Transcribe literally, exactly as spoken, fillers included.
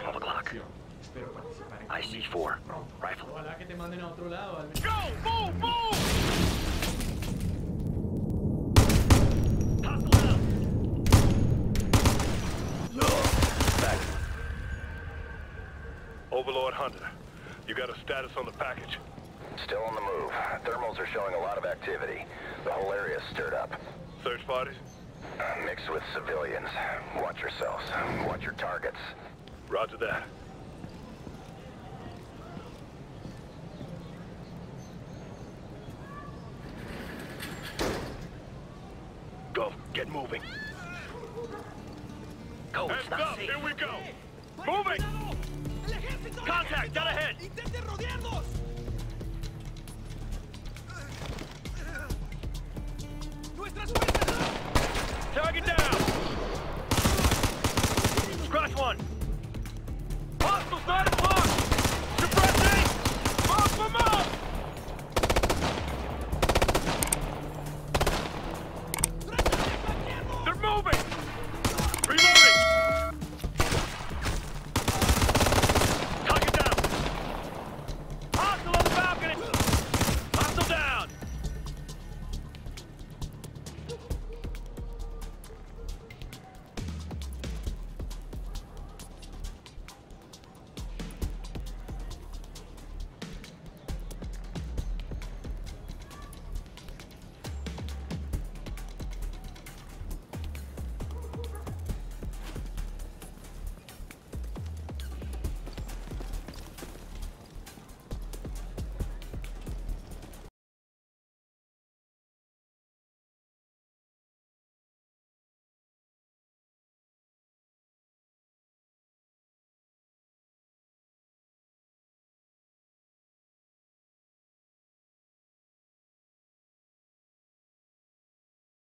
twelve o'clock. I C four. Rifle. Ojalá que te manden a otro lado. Al Go! Move! Move! Hostile out. Back. Overlord Hunter, you got a status on the package? Still on the move. Thermals are showing a lot of activity. The whole area's stirred up. Search parties? Mixed with civilians. Watch yourselves. Watch your targets. Roger that. Go. Get moving. Go. It's Heads not up! safe. Here we go! Moving! Contact! Down ahead! ¡Intenten rodearnos! ¡Nuestras fuerzas! Target down! Scratch one!